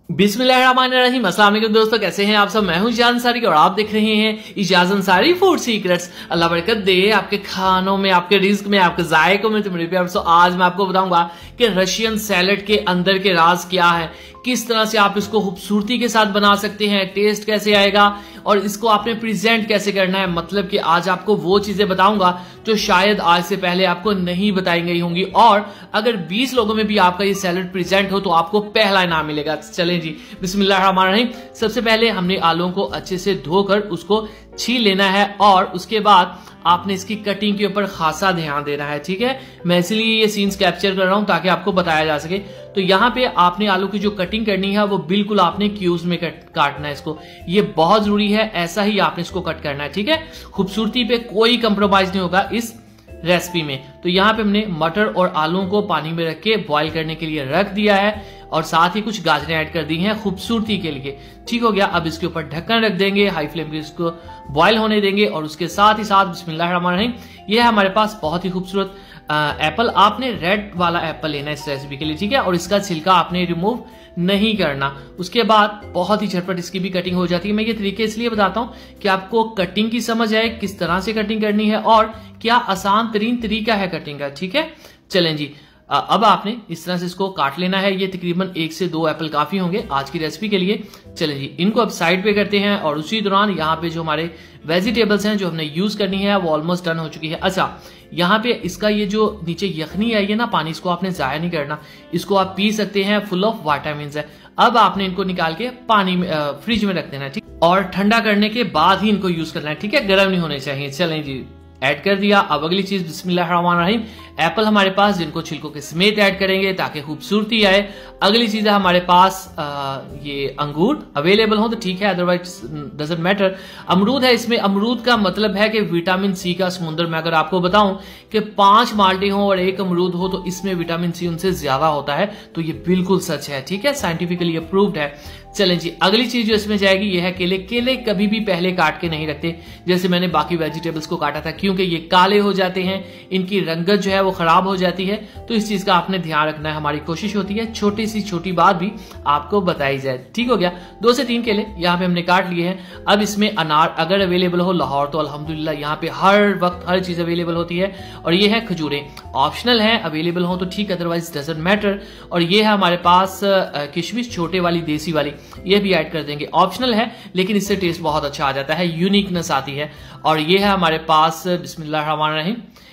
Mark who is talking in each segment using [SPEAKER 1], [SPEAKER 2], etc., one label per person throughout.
[SPEAKER 1] बिस्मिल्लाहिर्रहमानिर्रहीम। अस्सलाम वालेकुम दोस्तों, कैसे हैं आप सब। मैं हूं इजाज़ अंसारी और आप देख रहे हैं इजाज़ अंसारी फूड सीक्रेट्स। अल्लाह बरकत दे आपके खानों में, आपके रिज्क में, आपके जायकों में। तो मेरे प्यार दोस्तों, आज मैं आपको बताऊंगा कि रशियन सैलेड के अंदर के राज क्या है, किस तरह से आप इसको खूबसूरती के साथ बना सकते हैं, टेस्ट कैसे आएगा और इसको आपने प्रेजेंट कैसे करना है। मतलब कि आज आपको वो चीजें बताऊंगा जो शायद आज से पहले आपको नहीं बताई गई होंगी, और अगर 20 लोगों में भी आपका ये सैलेड प्रेजेंट हो तो आपको पहला इनाम मिलेगा। चलें जी, बिस्मिल्लाहिर्रहमानिर्रहीम। सबसे पहले हमने आलूओं को अच्छे से धोकर उसको छील लेना है और उसके बाद आपने इसकी कटिंग के ऊपर खासा ध्यान देना है। ठीक है, मैं इसलिए ये सीन्स कैप्चर कर रहा हूं ताकि आपको बताया जा सके। तो यहाँ पे आपने आलू की जो कटिंग करनी है वो बिल्कुल आपने क्यूब्स में काटना है इसको, ये बहुत जरूरी है। ऐसा ही आपने इसको कट करना है। ठीक है, खूबसूरती पे कोई कंप्रोमाइज नहीं होगा इस रेसिपी में। तो यहाँ पे हमने मटर और आलूओं को पानी में रख के बॉईल करने के लिए रख दिया है और साथ ही कुछ गाजरें ऐड कर दी हैं खूबसूरती के लिए। ठीक हो गया, अब इसके ऊपर ढक्कन रख देंगे, हाई फ्लेम पे इसको बॉईल होने देंगे और उसके साथ ही साथ बिस्मिल्लाहिर्रहमानिर्रहीम, ये है हमारे पास बहुत ही खूबसूरत एप्पल। आपने रेड वाला एप्पल लेना है इस रेसिपी के लिए। ठीक है, और इसका छिलका आपने रिमूव नहीं करना। उसके बाद बहुत ही झटपट इसकी भी कटिंग हो जाती है। मैं ये तरीके इसलिए बताता हूं कि आपको कटिंग की समझ आए, किस तरह से कटिंग करनी है और क्या आसान तरीन तरीका है कटिंग का। ठीक है, चलें जी, अब आपने इस तरह से इसको काट लेना है। ये तकरीबन 1 से 2 एप्पल काफी होंगे आज की रेसिपी के लिए। चलें जी, इनको अब साइड पे करते हैं और उसी दौरान यहाँ पे जो हमारे वेजिटेबल्स हैं जो हमने यूज करनी है वो ऑलमोस्ट डन हो चुकी है। अच्छा, यहाँ पे इसका ये जो नीचे यखनी आई है ना पानी, इसको आपने जाया नहीं करना, इसको आप पी सकते हैं, फुल ऑफ विटामिन है। अब आपने इनको निकाल के पानी में फ्रिज में रख देना है। ठीक, और ठंडा करने के बाद ही इनको यूज करना है। ठीक है, गर्म नहीं होने चाहिए। चलें जी, ऐड कर दिया। अब अगली चीज बिस्मिल्लाहिर्रहमानिर्रहीम, एप्पल हमारे पास जिनको छिलकों के समेत ऐड करेंगे ताकि खूबसूरती आए। अगली चीज है हमारे पास ये अंगूर अवेलेबल हो तो ठीक है, अदरवाइज डजंट मैटर। अमरूद है इसमें। अमरूद का मतलब है कि विटामिन सी का समुद्र में। अगर आपको बताऊं कि 5 माल्टे हो और 1 अमरूद हो तो इसमें विटामिन सी उनसे ज्यादा होता है, तो ये बिल्कुल सच है। ठीक है, साइंटिफिकली अप्रूव्ड है। चलें जी, अगली चीज जो इसमें जाएगी ये है केले। केले कभी भी पहले काट के नहीं रखते जैसे मैंने बाकी वेजिटेबल्स को काटा था, क्योंकि ये काले हो जाते हैं, इनकी रंगत जो है वो खराब हो जाती है। तो इस चीज का आपने ध्यान रखना है। हमारी कोशिश होती है छोटी सी छोटी बात भी आपको बताई जाए। ठीक हो गया, 2 से 3 केले यहाँ पे हमने काट लिए हैं। अब इसमें अनार अगर अवेलेबल हो लाहौर तो अल्हम्दुलिल्लाह, यहाँ पे हर वक्त हर चीज अवेलेबल होती है। और ये है खजूरें, ऑप्शनल है, अवेलेबल हो तो ठीक, अदरवाइज डजंट मैटर। और ये है हमारे पास किशमिश, छोटे वाली देसी वाली, ये भी ऐड कर देंगे। ऑप्शनल है लेकिन इससे टेस्ट बहुत अच्छा आ जाता है, यूनिकनेस आती है। और ये है हमारे पास बिस्मिल्लाहिर्रहमानिर्रहीम,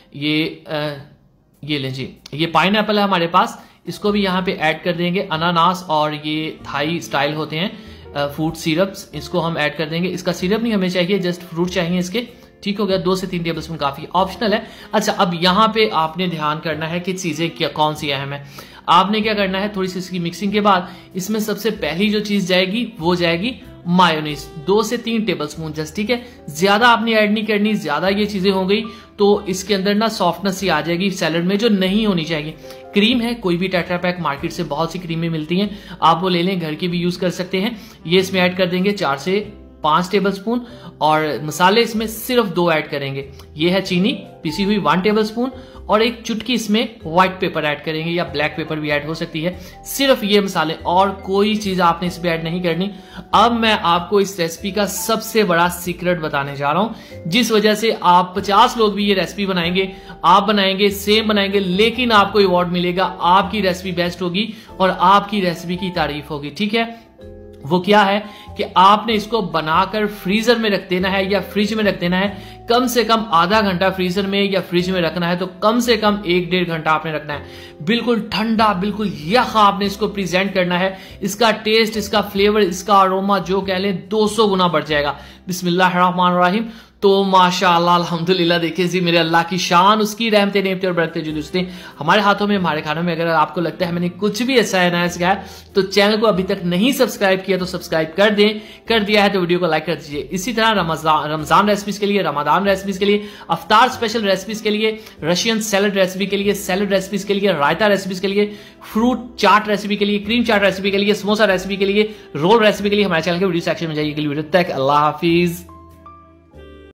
[SPEAKER 1] ये लें जी, ये पाइन एप्पल है हमारे पास, इसको भी यहाँ पे ऐड कर देंगे। अनानास और ये थाई स्टाइल होते हैं फ्रूट सिरप्स, इसको हम ऐड कर देंगे। इसका सिरप नहीं हमें चाहिए, जस्ट फ्रूट चाहिए इसके। ठीक हो गया, 2 से 3 टेबल स्पून काफी, ऑप्शनल है। अच्छा, अब यहाँ पे आपने ध्यान करना है कि चीजें क्या कौन सी अहम है। आपने क्या करना है, थोड़ी सी इसकी मिक्सिंग के बाद इसमें सबसे पहली जो चीज जाएगी वो जाएगी मायोनीज, 2 से 3 टेबल स्पून जस्ट। ठीक है, ज्यादा आपने ऐड नहीं करनी, ज्यादा ये चीजें हो गई तो इसके अंदर ना सॉफ्टनेस सी आ जाएगी सैलेड में जो नहीं होनी चाहिए। क्रीम है, कोई भी टेट्रा पैक, मार्केट से बहुत सी क्रीमें मिलती हैं, आप वो ले लें, घर की भी यूज कर सकते हैं। ये इसमें ऐड कर देंगे 4 से 5 टेबल स्पून और मसाले इसमें सिर्फ 2 ऐड करेंगे। ये है चीनी पिसी हुई 1 टेबल स्पून और एक चुटकी इसमें व्हाइट पेपर ऐड करेंगे या ब्लैक पेपर भी ऐड हो सकती है। सिर्फ ये मसाले और कोई चीज आपने इसमें ऐड नहीं करनी। अब मैं आपको इस रेसिपी का सबसे बड़ा सीक्रेट बताने जा रहा हूं, जिस वजह से आप 50 लोग भी ये रेसिपी बनाएंगे, आप बनाएंगे सेम बनाएंगे, लेकिन आपको अवार्ड मिलेगा, आपकी रेसिपी बेस्ट होगी और आपकी रेसिपी की तारीफ होगी। ठीक है, वो क्या है कि आपने इसको बनाकर फ्रीजर में रख देना है या फ्रिज में रख देना है। कम से कम आधा घंटा फ्रीजर में या फ्रिज में रखना है, तो कम से कम 1-1.5 घंटा आपने रखना है। बिल्कुल ठंडा, बिल्कुल यख आपने इसको प्रेजेंट करना है। इसका टेस्ट, इसका फ्लेवर, इसका अरोमा जो कह लें 200 गुना बढ़ जाएगा। बिस्मिल्लाहिर्रहमानिर्रहीम। तो माशाअल्लाह अल्हम्दुलिल्लाह, देखिए जी, मेरे अल्लाह की शान, उसकी रहमतें नेमतें और बरकतें जो उसने हमारे हाथों में, हमारे खानों में। अगर आपको लगता है मैंने कुछ भी ऐसा है नया सिखाया तो चैनल को अभी तक नहीं सब्सक्राइब किया तो सब्सक्राइब कर दें, कर दिया है तो वीडियो को लाइक कर दीजिए। इसी तरह रमजान रेसिपीज के लिए, रमजान रेसिपीज के लिए, अफ्तार स्पेशल रेसिपीज के लिए, रशियन सैलेड रेसिपी के लिए, सैलेड रेसिपीज के लिए, रायता रेसिपीज के लिए, फ्रूट चाट रेसिपी के लिए, क्रीम चाट रेसिपी के लिए, समोसा रेसिपी के लिए, रोल रेसिपी के लिए हमारे चैनल के वीडियो सेक्शन में जाइए। वीडियो तक अल्लाह हाफिज।